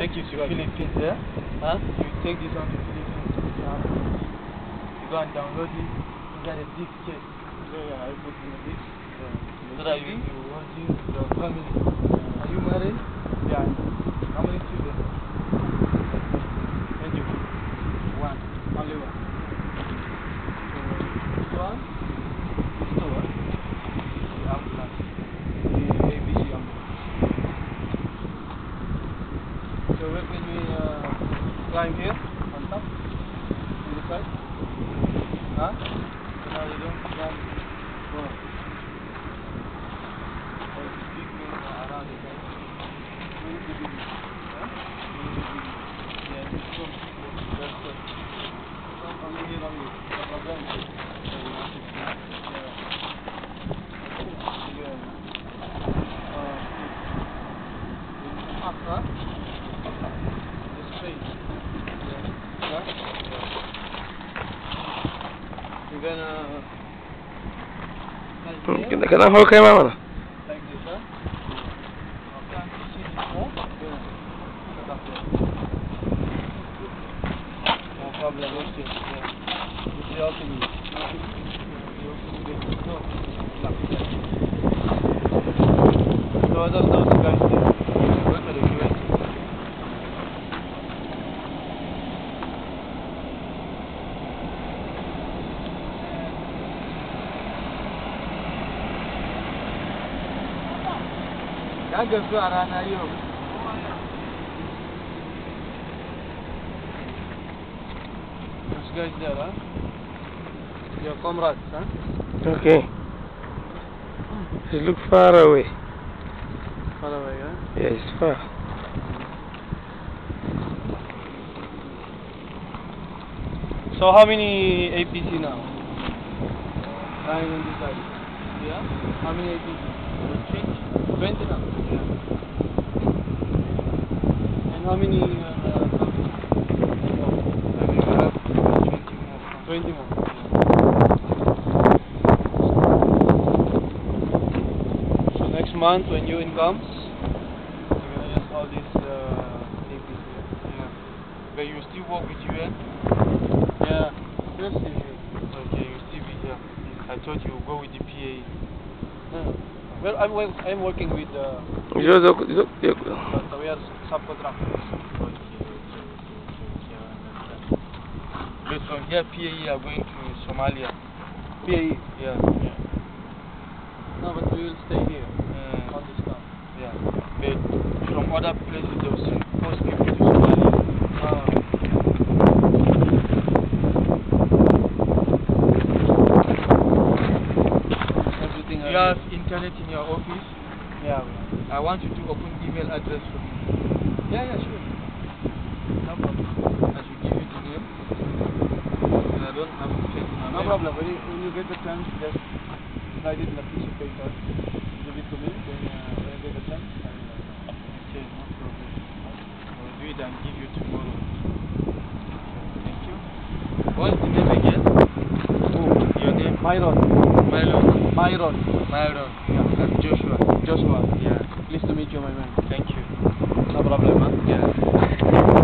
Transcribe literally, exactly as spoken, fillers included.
take it to Philippines, yeah? Huh? You take this on to Philippines. Um, you go and download it. You got a disc case. Yeah, yeah, I put in the disc. Yeah. So that you you watch it with your family. Are you married? Yeah. How many children? Thank you. One. Only one. This one? This two, huh? The ambulance. The A B C ambulance. So where can we uh, climb here? On top? On the side? Huh? So now you don't climb. Oh. All the big things are around it, right? Where is the big one? Huh? Where is the big one? Yeah, this one. That's good. Only here only. No problem. So you have to see. Yeah. Yeah. Uh, up, huh? The space. Yeah. Yeah? Yeah. You're gonna... Like Kita kena hold kayak mana? Like this, huh? Okay, you see this wall? Yeah. Set up there. No problem, watch this. Yeah. This is all to me. You open the door. Lock it there. So what are those guys there? Work at the U S. Ya gasu a rana yau. Those guys there, huh? Your comrades, huh? Okay. It look far away. Far away, huh? Yeah, it's far. So how many A P C now? Nine on this side. Yeah? How many A P C? Twenty. Twenty now? Yeah. And how many uh, companies? Oh, I mean, we have twenty more. Twenty more. So next month when U N comes, you're gonna use all these uh, A P C. Yeah. But you still work with U N? Yeah. Still still here. Okay, you still be here. I thought you would go with the P A E. No. Well, I'm well, I'm working with uh, Yo, yo, yo, yo. but we are subcontractors. Okay, okay, okay, okay, okay, I understand. But from here, P A E are going to Somalia. P A E. Yeah. Yeah. No, but we will stay here. Mm. On this camp. Yeah. But from other places, they will send post people to Somalia. Ah. Everything. You have internet in your office? Yeah. I want you to open email address for me. Yeah, yeah, sure. No problem. I should give you the name. And I don't have to check my No mail. problem. When you, when you get the chance, just write it in a piece of paper. Give it to me. Then uh, when I get the chance, I will. Uh, Okay, no problem. I will do it and give you tomorrow. Thank you. What's the name again? oh, Your name? Myron. Myron. Myron. Myron. Yeah. And Joshua. Joshua. Yeah. Pleased to meet you, my man. Thank you. No problem, huh? Yeah.